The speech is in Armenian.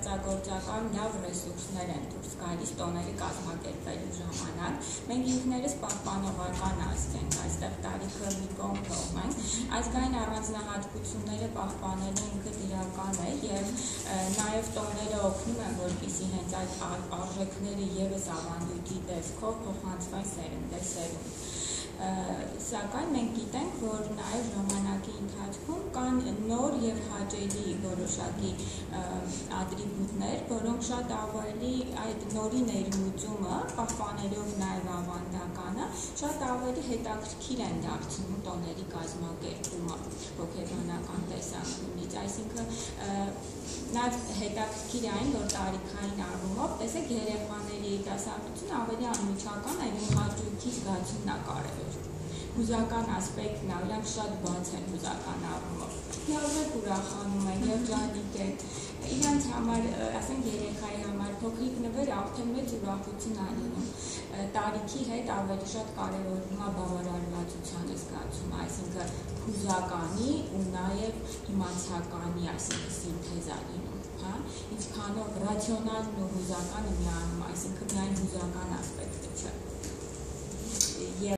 ստեղծագործական լավ ռեսուրսներ են դուրս գալիս տոների կազմակերպելու ժամանակ։ Մենք ինքներս պահպանողական ազգ ենք, այստեղ տարիքը մի կողմ թողնենք, ազգային առանձնահատկությունները պահպանելու ինքը դրական է եւ նաեւ տոները օգնում են, որպեսզի հենց այդ արժեքները եւս ավանդույթի տեսքով փոխանցվեն սերնդեսերունդ։ Սակայն մենք գիտենք, որ նաև ժամանակի ընթացքում կան նոր եւ հաճելի որոշակի ատրիբուտներ, որոնք շատ ավելի այդ նորի ներմուծումը, պահպանելով նաև ավանդականը, շատ ավելի հետաքրքիր են դարձնում տոների կազմակերպումը հոգեբանական տեսանկյունից, այսինքն նա հետաքրքիր է այն, որ տարիքային առումով, տեսեք երեխաների երիտասարդությունը ավելի անմիջական է եւ հաճույքի զգացումն է կարևոր։ Հուզական ասպեկտն է, իրանք շատ բաց են հուզական առումով։ Լավ ուրախանում են, երջանիկ են, իրանց համար, ասենք երեխայի համար փոքրիկ նվերը արդեն մեծ ուրախություն է լինում։ Տարիքի հետ ավելի շատ կարևորվում է բավարարվածության զգացումը, այսինքն հուզականի ու նաև իմացականի, այսինքն սինթեզա լինում, հա, ինչքանով ռացիոնալն ու հուզականը միանում, այսինքն միայն հուզական ասպեկտը չէ։